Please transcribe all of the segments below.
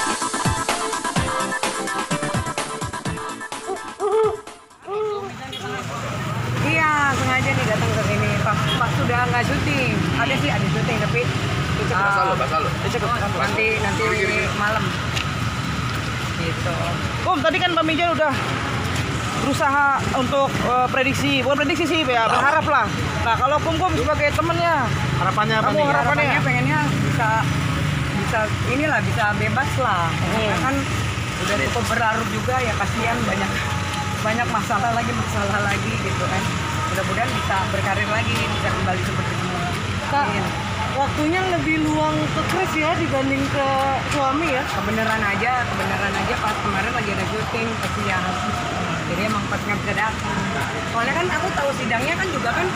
Iya, sengaja nih datang ke sini. Pas sudah nggak syuting. Ada sih, ada syuting tapi nanti malam. Gitu. Tadi kan Pak Mijan udah berusaha untuk prediksi, bukan prediksi sih ya, berharap lah. Nah kalau Kum sebagai temennya, harapannya apa nih? Harapannya pengennya bisa bebas lah. Karena kan udah cukup berlarut juga ya, kasihan banyak masalah lagi gitu kan. Mudah-mudahan bisa berkarir lagi, bisa kembali seperti semula. Kak, waktunya lebih luang ke Chris ya dibanding ke suami ya? Kebenaran aja pas kemarin lagi ada syuting, kasihan. Jadi emang pas nggak bisa datang. Soalnya kan aku tahu sidangnya kan juga kan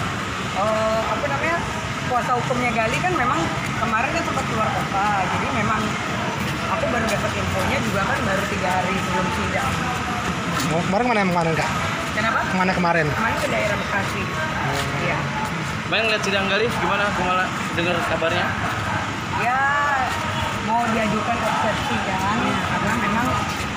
kuasa hukumnya Gali kan memang kemarin kan sempat keluar kota. Jadi memang aku baru dapat infonya juga kan baru 3 hari sebelum sidang. Kemarin Kak? Kenapa? Kemana kemarin? Kemarin ke daerah Bekasi. Iya. Main ngeliat sidang Gali gimana? Aku malah dengar kabarnya. Ya mau diajukan eksepsi kan, karena memang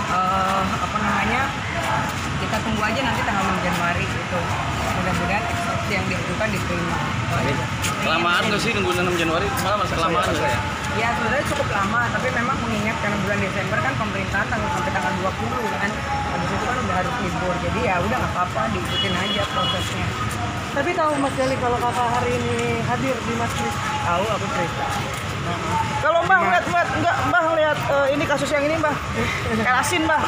kita tunggu aja nanti tanggal 6 Januari gitu. Mudah-mudahan eksepsi yang diajukan diterima. Kelamaan nggak sih nunggu 6 Januari? Malah masih kelamaan nggak ya? Ya sebenarnya cukup lama, tapi memang mengingat karena bulan Desember kan pemerintahan sampai tanggal 20 kan. Habis itu kan udah harus libur, jadi ya udah nggak apa-apa, diikutin aja prosesnya. Tapi tahu Mas Gali kalau kakak hari ini hadir di Mas Chris? Tahu aku cerita. Kalau Mbah ngeliat ini kasus yang ini Mbah, Kalasin Mbah.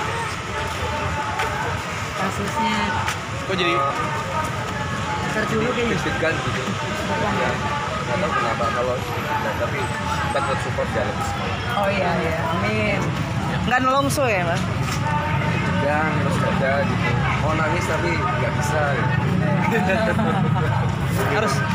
Kasusnya Kok jadi ntar dulu kayaknya. Deg-degan gitu. Ya, nggak tahu kenapa kalau tapi dapat support ya lebih semangat. Oh iya, amin. Nggak nelongso ya Mbah? Tegang terus ada gitu. Mau nangis tapi nggak bisa. Gitu. Harus